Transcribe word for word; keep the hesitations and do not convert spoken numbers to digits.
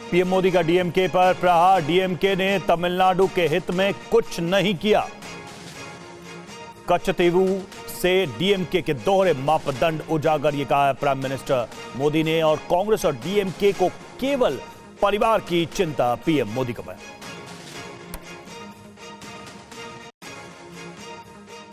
PM Modi का DMK पर प्रहार। डीएमके ने तमिलनाडु के हित में कुछ नहीं किया। कच्चतीवु से डीएमके के दोहरे मापदंड उजागर, ये कहा है प्राइम मिनिस्टर मोदी ने। और कांग्रेस और डीएमके को केवल परिवार की चिंता, पीएम मोदी का बयान।